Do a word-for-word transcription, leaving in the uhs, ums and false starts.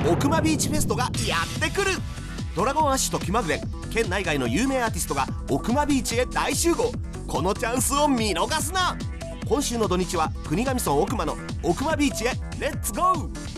奥間ビーチフェストがやってくる。ドラゴンアッシュと気まぐれ、県内外の有名アーティストが奥間ビーチへ大集合。このチャンスを見逃すな。今週の土日は国頭村奥間の奥間ビーチへレッツゴー。